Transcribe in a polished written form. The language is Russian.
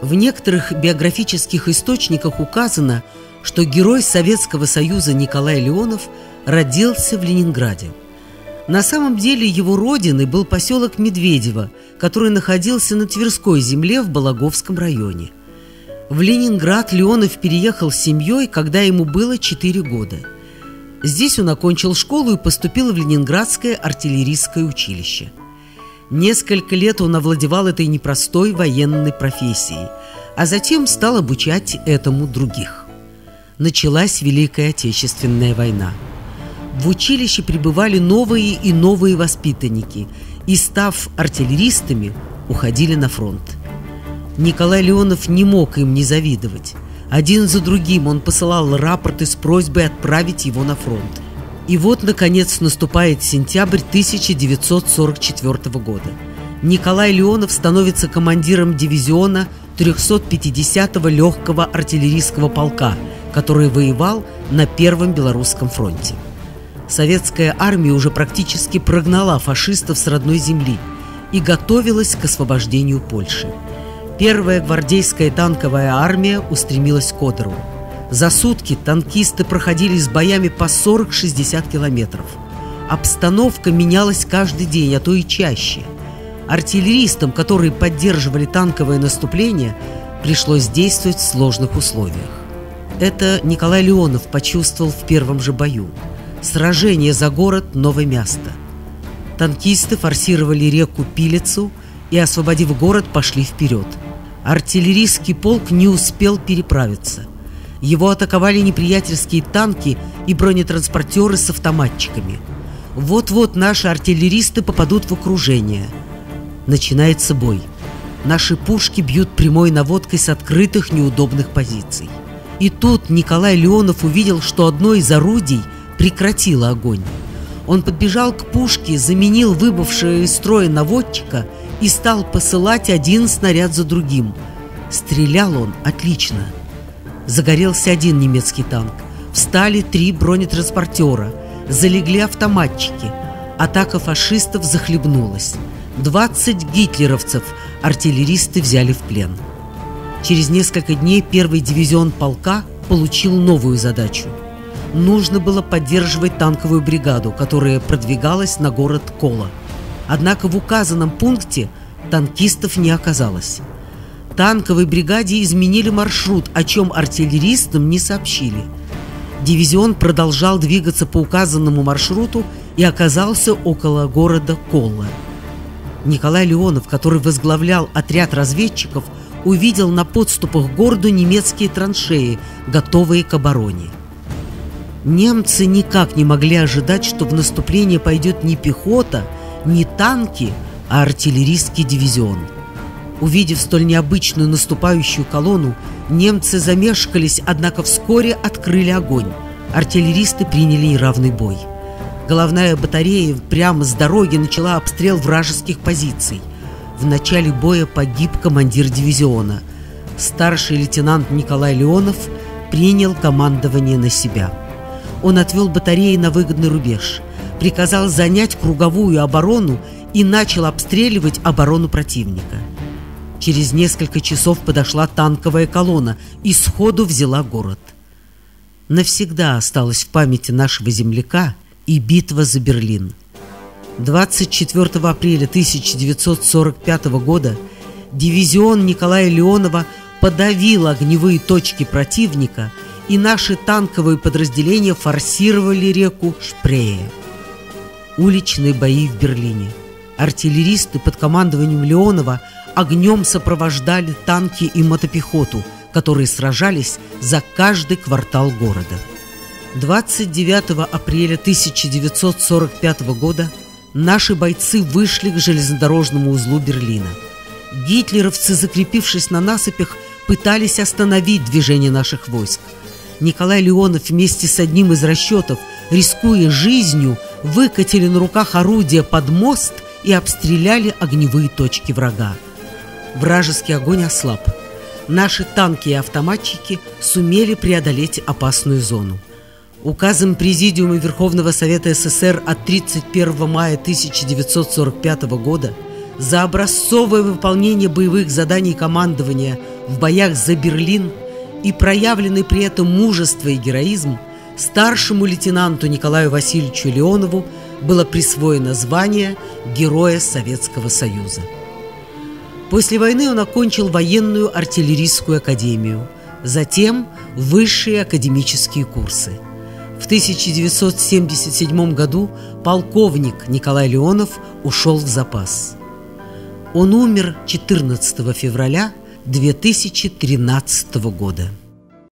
В некоторых биографических источниках указано, что герой Советского Союза Николай Леонов родился в Ленинграде. На самом деле его родиной был поселок Медведево, который находился на Тверской земле в Балаговском районе. В Ленинград Леонов переехал с семьей, когда ему было 4 года. Здесь он окончил школу и поступил в Ленинградское артиллерийское училище. Несколько лет он овладевал этой непростой военной профессией, а затем стал обучать этому других. Началась Великая Отечественная война. В училище прибывали новые и новые воспитанники и, став артиллеристами, уходили на фронт. Николай Леонов не мог им не завидовать. Один за другим он посылал рапорты с просьбой отправить его на фронт. И вот, наконец, наступает сентябрь 1944 года. Николай Леонов становится командиром дивизиона 350-го легкого артиллерийского полка, который воевал на Первом Белорусском фронте. Советская армия уже практически прогнала фашистов с родной земли и готовилась к освобождению Польши. Первая гвардейская танковая армия устремилась к Одеру. За сутки танкисты проходили с боями по 40-60 километров. Обстановка менялась каждый день, а то и чаще. Артиллеристам, которые поддерживали танковое наступление, пришлось действовать в сложных условиях. Это Николай Леонов почувствовал в первом же бою. Сражение за город Новое-Място. Танкисты форсировали реку Пилицу и, освободив город, пошли вперед. Артиллерийский полк не успел переправиться. Его атаковали неприятельские танки и бронетранспортеры с автоматчиками. Вот-вот наши артиллеристы попадут в окружение. Начинается бой. Наши пушки бьют прямой наводкой с открытых неудобных позиций. И тут Николай Леонов увидел, что одно из орудий прекратило огонь. Он подбежал к пушке, заменил выбывшего из строя наводчика и стал посылать один снаряд за другим. Стрелял он отлично. Загорелся один немецкий танк. Встали 3 бронетранспортера. Залегли автоматчики. Атака фашистов захлебнулась. 20 гитлеровцев артиллеристы взяли в плен. Через несколько дней первый дивизион полка получил новую задачу. Нужно было поддерживать танковую бригаду, которая продвигалась на город Кола. Однако в указанном пункте танкистов не оказалось. Танковой бригаде изменили маршрут, о чем артиллеристам не сообщили. Дивизион продолжал двигаться по указанному маршруту и оказался около города Кола. Николай Леонов, который возглавлял отряд разведчиков, увидел на подступах к городу немецкие траншеи, готовые к обороне. Немцы никак не могли ожидать, что в наступление пойдет не пехота, не танки, а артиллерийский дивизион. Увидев столь необычную наступающую колонну, немцы замешкались, однако вскоре открыли огонь. Артиллеристы приняли неравный бой. Головная батарея прямо с дороги начала обстрел вражеских позиций. В начале боя погиб командир дивизиона. Старший лейтенант Николай Леонов принял командование на себя. Он отвел батареи на выгодный рубеж, приказал занять круговую оборону и начал обстреливать оборону противника. Через несколько часов подошла танковая колонна и сходу взяла город. Навсегда осталась в памяти нашего земляка и битва за Берлин. 24 апреля 1945 года дивизион Николая Леонова подавил огневые точки противника, и наши танковые подразделения форсировали реку Шпрее. Уличные бои в Берлине. Артиллеристы под командованием Леонова огнем сопровождали танки и мотопехоту, которые сражались за каждый квартал города. 29 апреля 1945 года наши бойцы вышли к железнодорожному узлу Берлина. Гитлеровцы, закрепившись на насыпях, пытались остановить движение наших войск. Николай Леонов вместе с одним из расчетов, рискуя жизнью, выкатили на руках орудия под мост и обстреляли огневые точки врага. Вражеский огонь ослаб. Наши танки и автоматчики сумели преодолеть опасную зону. Указом Президиума Верховного Совета СССР от 31 мая 1945 года за образцовое выполнение боевых заданий командования в боях за Берлин и проявленный при этом мужество и героизм, старшему лейтенанту Николаю Васильевичу Леонову было присвоено звание Героя Советского Союза. После войны он окончил военную артиллерийскую академию, затем высшие академические курсы. В 1977 году полковник Николай Леонов ушел в запас. Он умер 14 февраля 2013 года.